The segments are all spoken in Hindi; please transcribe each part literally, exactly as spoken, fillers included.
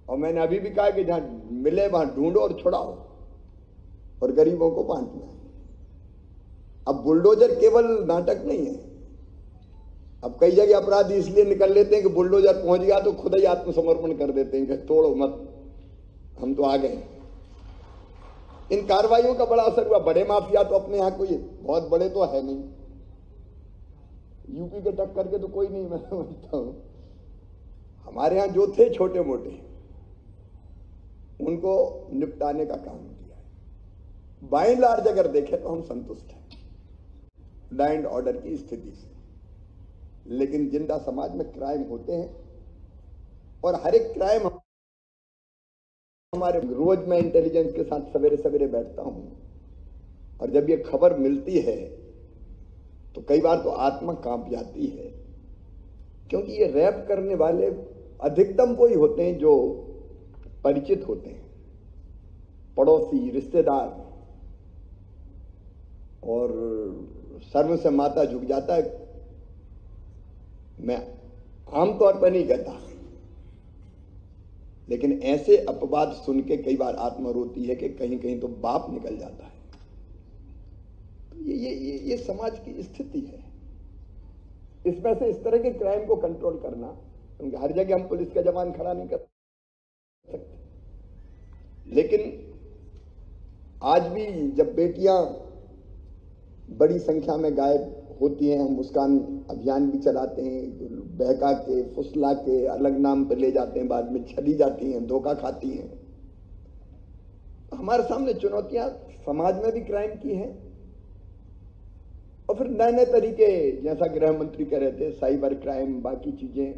और मैंने अभी भी कहा कि जहां मिले वहां ढूंढो और छुड़ाओ और गरीबों को बांटना है। अब बुलडोजर केवल नाटक नहीं है। अब कई जगह अपराधी इसलिए निकल लेते हैं कि बुलडोजर पहुंच गया तो खुद ही आत्मसमर्पण कर देते हैं कि तोड़ो मत, हम तो आ गए। इन कार्रवाइयों का बड़ा असर हुआ। बड़े माफिया तो अपने यहां कोई बहुत बड़े तो है नहीं, यूपी के टक्कर के तो कोई नहीं, मैं समझता हूं। हमारे यहां जो थे छोटे मोटे, उनको निपटाने का काम किया है। बाय एंड लार्ज अगर देखें तो हम संतुष्ट हैं लॉ एंड ऑर्डर की स्थिति से। लेकिन जिंदा समाज में क्राइम होते हैं और हर एक क्राइम हमारे, रोज मैं इंटेलिजेंस के साथ सवेरे सवेरे बैठता हूं और जब ये खबर मिलती है तो कई बार तो आत्मा कांप जाती है, क्योंकि ये रैप करने वाले अधिकतम वो ही होते हैं जो परिचित होते हैं, पड़ोसी, रिश्तेदार, और सर्व से माथा झुक जाता है। मैं आमतौर पर नहीं कहता, लेकिन ऐसे अपवाद सुन के कई बार आत्मा रोती है कि कहीं कहीं तो बाप निकल जाता है। तो ये ये ये, ये समाज की स्थिति है। इसमें से इस तरह के क्राइम को कंट्रोल करना, क्योंकि हर जगह हम पुलिस का जवान खड़ा नहीं कर सकते, लेकिन आज भी जब बेटियां बड़ी संख्या में गायब होती हैं, हम मुस्कान अभियान भी चलाते हैं, बहका के, फुसला के, अलग नाम पर ले जाते हैं, बाद में चली जाती हैं, धोखा खाती हैं। हमारे सामने चुनौतियां समाज में भी क्राइम की हैं और फिर नए नए तरीके, जैसा गृह मंत्री कह रहे थे, साइबर क्राइम, बाकी चीजें।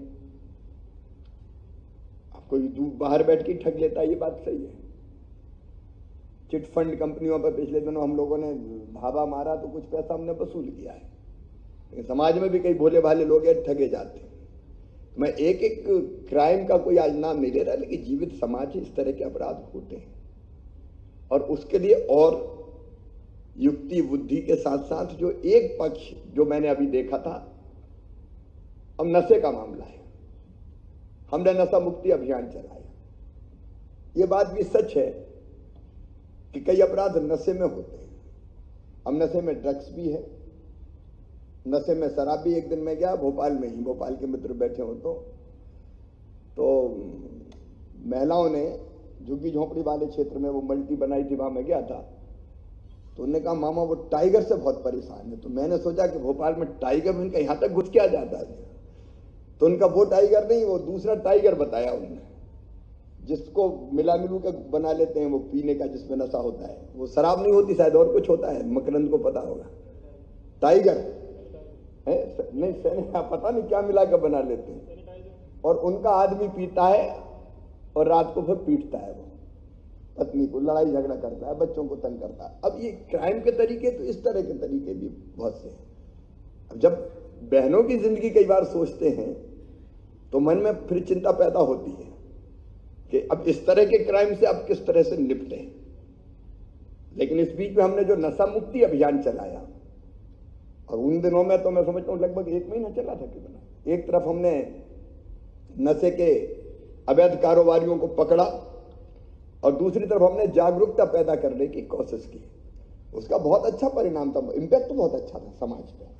कोई बाहर बैठ के ठग लेता है, ये बात सही है। चिट फंड कंपनियों पर पिछले दिनों हम लोगों ने धावा मारा तो कुछ पैसा हमने वसूल किया है, लेकिन समाज में भी कई भोले भाले लोग हैं, ठगे जाते हैं। मैं एक एक क्राइम का कोई आज नाम नहीं ले रहा, लेकिन जीवित समाज इस तरह के अपराध होते हैं और उसके लिए और युक्ति बुद्धि के साथ साथ जो एक पक्ष जो मैंने अभी देखा था, अब नशे का मामला है। हमने नशा मुक्ति अभियान चलाया। ये बात भी सच है कि कई अपराध नशे में होते हैं। अब नशे में ड्रग्स भी है, नशे में शराब भी। एक दिन मैं गया भोपाल में ही, भोपाल के मित्र बैठे हो तो तो महिलाओं ने झुग्गी झोंपड़ी वाले क्षेत्र में वो मल्टी बनाई थी, वहां मैं गया था, तो उन्होंने कहा मामा वो टाइगर से बहुत परेशान है। तो मैंने सोचा कि भोपाल में टाइगर में इनका यहां तक घुस क्या जाता है, तो उनका वो टाइगर नहीं, वो दूसरा टाइगर बताया उन्होंने, जिसको मिला मिलू के बना लेते हैं, वो पीने का, जिसमें नशा होता है। वो शराब नहीं होती शायद, और कुछ होता है, मकरंद को पता होगा। टाइगर है नहीं, पता नहीं क्या मिला के बना लेते हैं, और उनका आदमी पीता है और रात को फिर पीटता है, वो पत्नी को लड़ाई झगड़ा करता है, बच्चों को तंग करता है। अब ये क्राइम के तरीके तो इस तरह के तरीके भी बहुत से हैं। अब जब बहनों की जिंदगी कई बार सोचते हैं तो मन में फिर चिंता पैदा होती है कि अब इस तरह के क्राइम से अब किस तरह से निपटे। लेकिन इस बीच में हमने जो नशा मुक्ति अभियान चलाया, और उन दिनों में तो मैं समझता हूं लगभग एक महीना चला था कितना। एक तरफ हमने नशे के अवैध कारोबारियों को पकड़ा और दूसरी तरफ हमने जागरूकता पैदा करने की कोशिश की। उसका बहुत अच्छा परिणाम था, इम्पैक्ट तो बहुत अच्छा था समाज पे।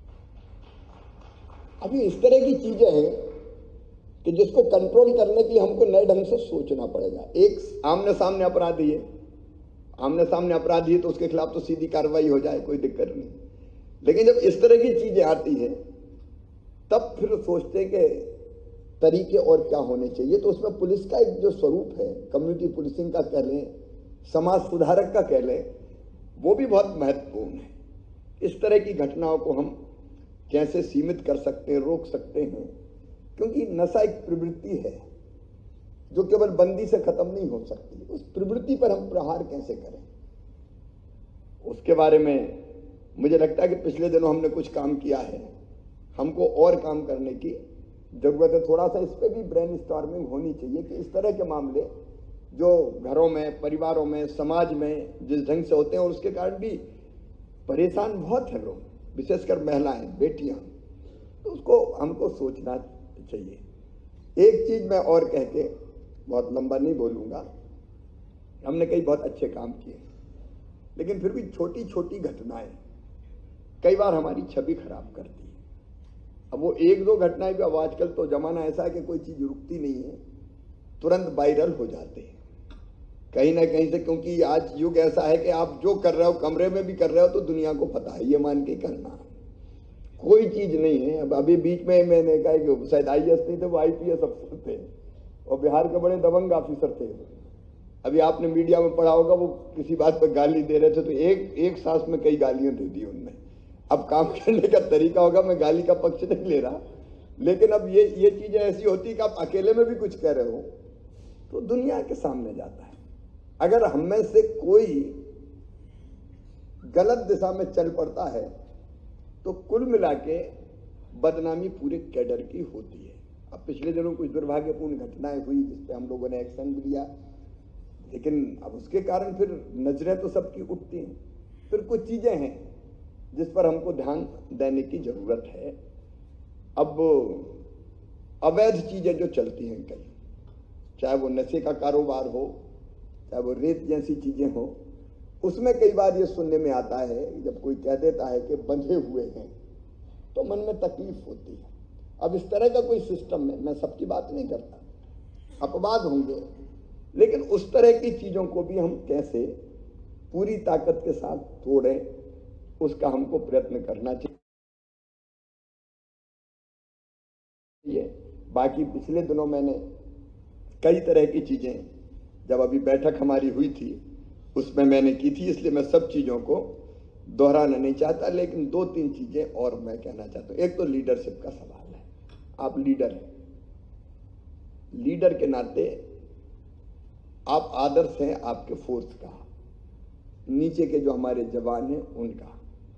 अभी इस तरह की चीजें हैं कि जिसको कंट्रोल करने के लिए हमको नए ढंग से सोचना पड़ेगा। एक आमने सामने अपराधी है, आमने सामने अपराधी है तो उसके खिलाफ तो सीधी कार्रवाई हो जाए, कोई दिक्कत नहीं। लेकिन जब इस तरह की चीजें आती है तब फिर सोचते हैं कि तरीके और क्या होने चाहिए। तो उसमें पुलिस का एक जो स्वरूप है, कम्युनिटी पुलिसिंग का कह लें, समाज सुधारक का कह लें, वो भी बहुत महत्वपूर्ण है। इस तरह की घटनाओं को हम कैसे सीमित कर सकते हैं, रोक सकते हैं, क्योंकि नशा एक प्रवृत्ति है जो केवल बंदी से खत्म नहीं हो सकती। उस प्रवृत्ति पर हम प्रहार कैसे करें, उसके बारे में मुझे लगता है कि पिछले दिनों हमने कुछ काम किया है, हमको और काम करने की जरूरत है। थोड़ा सा इस पर भी ब्रेन स्टॉर्मिंग होनी चाहिए कि इस तरह के मामले जो घरों में, परिवारों में, समाज में जिस ढंग से होते हैं, और उसके कारण भी परेशान बहुत है लोग, विशेषकर महिलाएं, बेटियां, तो उसको हमको सोचना चाहिए। एक चीज मैं और कह के बहुत लंबा नहीं बोलूँगा, हमने कई बहुत अच्छे काम किए, लेकिन फिर भी छोटी छोटी घटनाएं कई बार हमारी छवि खराब करती है। अब वो एक दो घटनाएं भी, अब आजकल तो जमाना ऐसा है कि कोई चीज़ रुकती नहीं है, तुरंत वायरल हो जाते हैं कहीं ना कहीं से, क्योंकि आज युग ऐसा है कि आप जो कर रहे हो कमरे में भी कर रहे हो तो दुनिया को पता है, ये मान के करना कोई चीज़ नहीं है। अब अभी बीच में मैंने कहा कि शायद आई एस नहीं थे, वो आई पी एस अफसर थे और बिहार के बड़े दबंग ऑफिसर थे। अभी आपने मीडिया में पढ़ा होगा, वो किसी बात पर गाली दे रहे थे तो एक एक सांस में कई गालियां दे दी उनने। अब काम करने का तरीका होगा, मैं गाली का पक्ष नहीं ले रहा, लेकिन अब ये ये चीजें ऐसी होती कि आप अकेले में भी कुछ कह रहे हो तो दुनिया के सामने जाता है। अगर हम में से कोई गलत दिशा में चल पड़ता है तो कुल मिला के बदनामी पूरे कैडर की होती है। अब पिछले दिनों कुछ दुर्भाग्यपूर्ण घटनाएं हुई जिस पे हम लोगों ने एक्शन भी लिया, लेकिन अब उसके कारण फिर नजरें तो सबकी उठती हैं। फिर कुछ चीजें हैं जिस पर हमको ध्यान देने की जरूरत है। अब अवैध चीजें जो चलती हैं कई, चाहे वो नशे का कारोबार हो, चाहे वो रेत जैसी चीजें हो, उसमें कई बार ये सुनने में आता है जब कोई कह देता है कि बंधे हुए हैं तो मन में तकलीफ होती है। अब इस तरह का कोई सिस्टम में, मैं सबकी बात नहीं करता, अपवाद होंगे, लेकिन उस तरह की चीजों को भी हम कैसे पूरी ताकत के साथ तोड़ें, उसका हमको प्रयत्न करना चाहिए। बाकी पिछले दिनों मैंने कई तरह की चीजें, जब अभी बैठक हमारी हुई थी उसमें मैंने की थी, इसलिए मैं सब चीजों को दोहराना नहीं चाहता, लेकिन दो तीन चीजें और मैं कहना चाहता हूं। एक तो लीडरशिप का सवाल है। आप लीडर हैं, लीडर के नाते आप आदर्श हैं आपके फोर्स का, नीचे के जो हमारे जवान हैं उनका,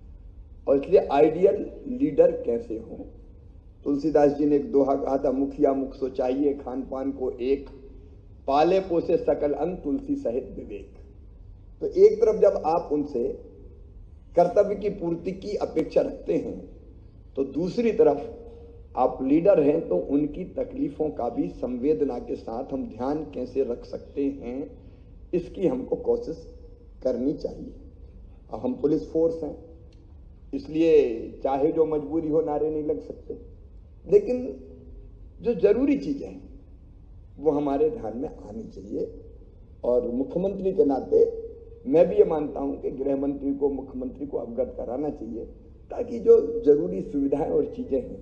और इसलिए आइडियल लीडर कैसे हो। तुलसीदास जी ने एक दोहा कहा था, मुखिया मुख सो चाहिए खान पान को एक, पाले पोसे सकल अंग तुलसी सहित विवेक। तो एक तरफ जब आप उनसे कर्तव्य की पूर्ति की अपेक्षा रखते हैं, तो दूसरी तरफ आप लीडर हैं तो उनकी तकलीफों का भी संवेदना के साथ हम ध्यान कैसे रख सकते हैं, इसकी हमको कोशिश करनी चाहिए। अब हम पुलिस फोर्स हैं, इसलिए चाहे जो मजबूरी हो नारे नहीं लग सकते, लेकिन जो जरूरी चीजें हैं वो हमारे ध्यान में आनी चाहिए। और मुख्यमंत्री के नाते मैं भी ये मानता हूं कि गृह मंत्री को, मुख्यमंत्री को अवगत कराना चाहिए, ताकि जो जरूरी सुविधाएं और चीजें हैं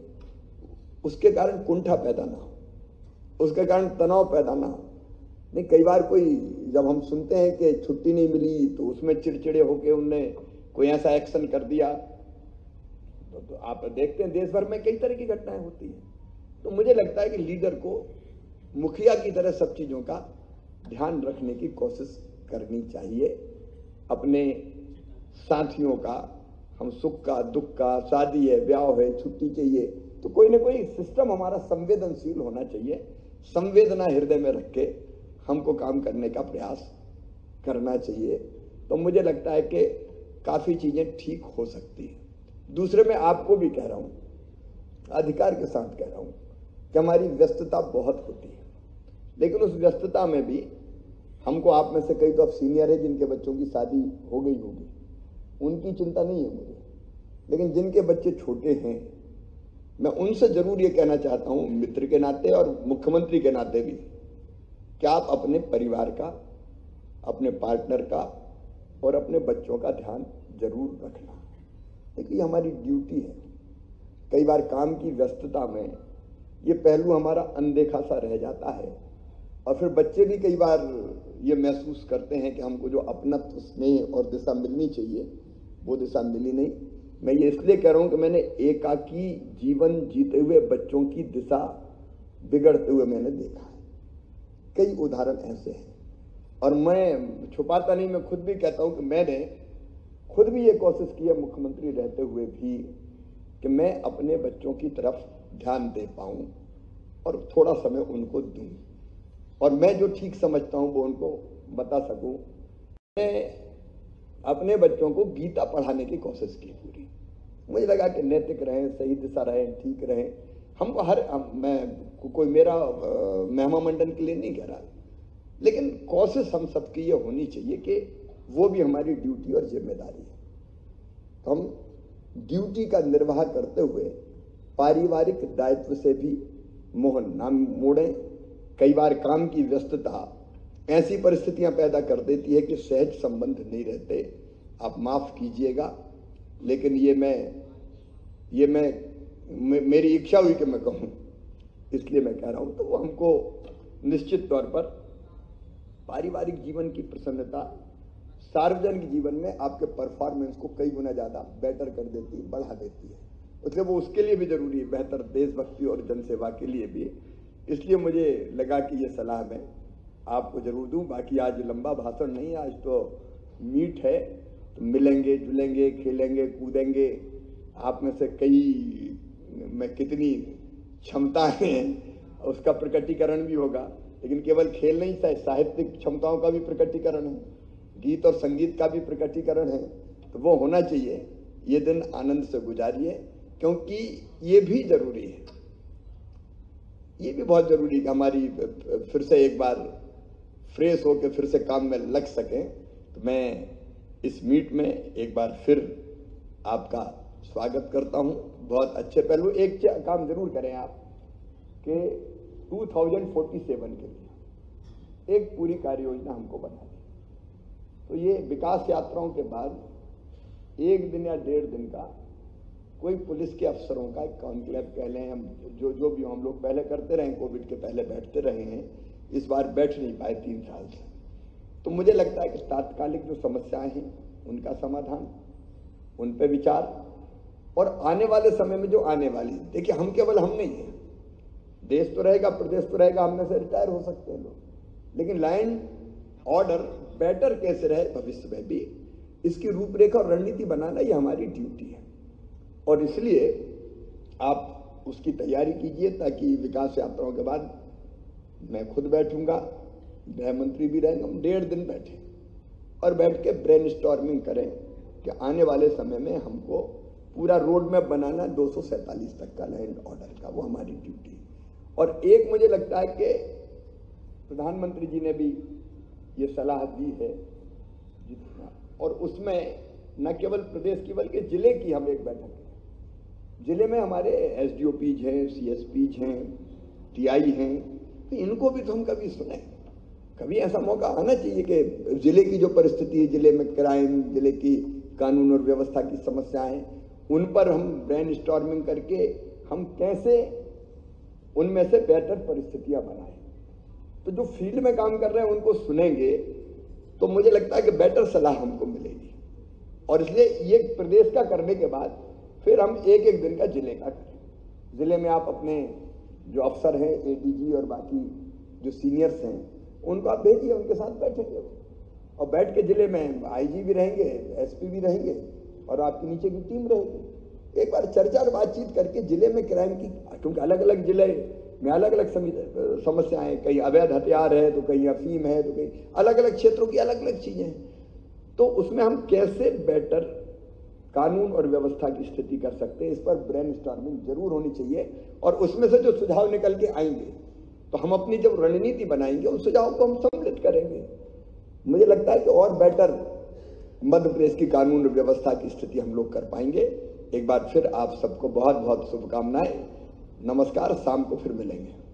उसके कारण कुंठा पैदा ना हो, उसके कारण तनाव पैदा ना हो। नहीं, कई बार कोई, जब हम सुनते हैं कि छुट्टी नहीं मिली तो उसमें चिड़चिड़े होकर उनने कोई ऐसा एक्शन कर दिया, तो, तो आप देखते हैं देश भर में कई तरह की घटनाएं होती हैं। तो मुझे लगता है कि लीडर को मुखिया की तरह सब चीजों का ध्यान रखने की कोशिश करनी चाहिए। अपने साथियों का, हम सुख का, दुख का, शादी है, ब्याह है, छुट्टी चाहिए, तो कोई ना कोई सिस्टम हमारा संवेदनशील होना चाहिए। संवेदना हृदय में रख के हमको काम करने का प्रयास करना चाहिए। तो मुझे लगता है कि काफी चीजें ठीक हो सकती हैं। दूसरे में आपको भी कह रहा हूं, अधिकार के साथ कह रहा हूं कि हमारी व्यस्तता बहुत होती है, लेकिन उस व्यस्तता में भी हमको, आप में से कई तो अब सीनियर है जिनके बच्चों की शादी हो गई होगी, उनकी चिंता नहीं है मुझे, लेकिन जिनके बच्चे छोटे हैं, मैं उनसे जरूर ये कहना चाहता हूं, मित्र के नाते और मुख्यमंत्री के नाते भी, कि आप अपने परिवार का, अपने पार्टनर का और अपने बच्चों का ध्यान जरूर रखना। देखिए, हमारी ड्यूटी है। कई बार काम की व्यस्तता में ये पहलू हमारा अनदेखा सा रह जाता है, और फिर बच्चे भी कई बार ये महसूस करते हैं कि हमको जो अपनत्व, स्नेह और दिशा मिलनी चाहिए वो दिशा मिली नहीं। मैं ये इसलिए कह रहा हूं कि मैंने एकाकी जीवन जीते हुए बच्चों की दिशा बिगड़ते हुए मैंने देखा है। कई उदाहरण ऐसे हैं, और मैं छुपाता नहीं, मैं खुद भी कहता हूं कि मैंने खुद भी ये कोशिश की है मुख्यमंत्री रहते हुए भी, कि मैं अपने बच्चों की तरफ ध्यान दे पाऊं और थोड़ा समय उनको दूं, और मैं जो ठीक समझता हूं वो उनको बता सकूं। मैं अपने बच्चों को गीता पढ़ाने की कोशिश की पूरी। मुझे लगा कि नैतिक रहें, सही दिशा रहें, ठीक रहें। हमको हर हम, मैं को, कोई मेरा महिमा मंडन के लिए नहीं कह रहा, लेकिन कोशिश हम सबकी ये होनी चाहिए कि वो भी हमारी ड्यूटी और जिम्मेदारी है। तो हम ड्यूटी का निर्वाह करते हुए पारिवारिक दायित्व से भी मोह ना मोड़ें। कई बार काम की व्यस्तता ऐसी परिस्थितियां पैदा कर देती है कि सहज संबंध नहीं रहते, आप माफ कीजिएगा, लेकिन ये मैं ये मैं मे, मेरी इच्छा हुई कि मैं कहूं, इसलिए मैं कह रहा हूं। तो वो हमको निश्चित तौर पर पारिवारिक जीवन की प्रसन्नता सार्वजनिक जीवन में आपके परफॉर्मेंस को कई गुना ज्यादा बेटर कर देती है, बढ़ा देती है। इसलिए वो उसके लिए भी जरूरी है, बेहतर देशभक्ति और जनसेवा के लिए भी। इसलिए मुझे लगा कि ये सलाह मैं आपको जरूर दूं। बाकी आज लंबा भाषण नहीं, आज तो मीट है, तो मिलेंगे जुलेंगे, खेलेंगे कूदेंगे। आप में से कई में कितनी क्षमता है उसका प्रकटीकरण भी होगा, लेकिन केवल खेल नहीं, साहित्यिक क्षमताओं का भी प्रकटीकरण है, गीत और संगीत का भी प्रकटीकरण है। तो वो होना चाहिए। ये दिन आनंद से गुजारिए, क्योंकि ये भी जरूरी है, ये भी बहुत जरूरी है कि हमारी फिर से एक बार फ्रेश होकर फिर से काम में लग सकें। तो मैं इस मीट में एक बार फिर आपका स्वागत करता हूं। बहुत अच्छे पहलू। एक काम जरूर करें आप कि दो हज़ार सैंतालीस के लिए एक पूरी कार्य योजना हमको बना दें। तो ये विकास यात्राओं के बाद एक दिन या डेढ़ दिन का कोई पुलिस के अफसरों का एक कॉन्क्लेव कह लें, हम जो जो भी हम लोग पहले करते रहे, कोविड के पहले बैठते रहे हैं, इस बार बैठ नहीं पाए तीन साल से। तो मुझे लगता है कि तात्कालिक जो समस्याएं हैं उनका समाधान, उन पे विचार, और आने वाले समय में जो आने वाली, देखिए हम केवल हम नहीं है, देश तो रहेगा, प्रदेश तो रहेगा, हम में से रिटायर हो सकते हैं लोग, लेकिन लाइन ऑर्डर बेटर कैसे रहे भविष्य में भी, इसकी रूपरेखा और रणनीति बनाना ये हमारी ड्यूटी है। और इसलिए आप उसकी तैयारी कीजिए, ताकि विकास यात्राओं के बाद मैं खुद बैठूंगा, गृह मंत्री भी रहेंगे, हम डेढ़ दिन बैठे और बैठ के ब्रेनस्टॉर्मिंग करें कि आने वाले समय में हमको पूरा रोड मैप बनाना दो सौ सैंतालीस तक का लैंड ऑर्डर का, वो हमारी ड्यूटी। और एक मुझे लगता है कि प्रधानमंत्री जी ने भी ये सलाह दी है जितना, और उसमें न केवल प्रदेश की बल्कि जिले की हम एक बैठक है। जिले में हमारे एसडीओपीज हैं, सीएसपीज हैं, टीआई हैं, तो इनको भी तो हम कभी सुने। कभी ऐसा मौका आना चाहिए कि जिले की जो परिस्थिति है, जिले में क्राइम, जिले की कानून और व्यवस्था की समस्याएं, उन पर हम ब्रेनस्टॉर्मिंग करके हम कैसे उनमें से बेहतर परिस्थितियां बनाएं। तो जो फील्ड में काम कर रहे हैं उनको सुनेंगे तो मुझे लगता है कि बेटर सलाह हमको मिलेगी। और इसलिए ये प्रदेश का करने के बाद फिर हम एक एक दिन का जिले का करें। जिले में आप अपने जो अफसर हैं, एडीजी और बाकी जो सीनियर्स हैं, उनको आप भेजिए, उनके साथ बैठेंगे और बैठ के जिले में आईजी भी रहेंगे, एसपी भी रहेंगे और आपके नीचे की टीम रहेगी। एक बार चर्चा और बातचीत करके जिले में क्राइम की, क्योंकि अलग अलग जिले में अलग अलग समस्याएं, कहीं अवैध हथियार है तो कहीं अफीम है तो कहीं अलग अलग क्षेत्रों की अलग अलग चीजें हैं, तो उसमें हम कैसे बेटर कानून और व्यवस्था की स्थिति कर सकते हैं, इस पर ब्रेनस्टॉर्मिंग जरूर होनी चाहिए। और उसमें से जो सुझाव निकल के आएंगे तो हम अपनी जब रणनीति बनाएंगे उन सुझावों को हम सम्मिलित करेंगे। मुझे लगता है कि और बेटर मध्य प्रदेश की कानून और व्यवस्था की स्थिति हम लोग कर पाएंगे। एक बार फिर आप सबको बहुत बहुत शुभकामनाएं। नमस्कार, शाम को फिर मिलेंगे।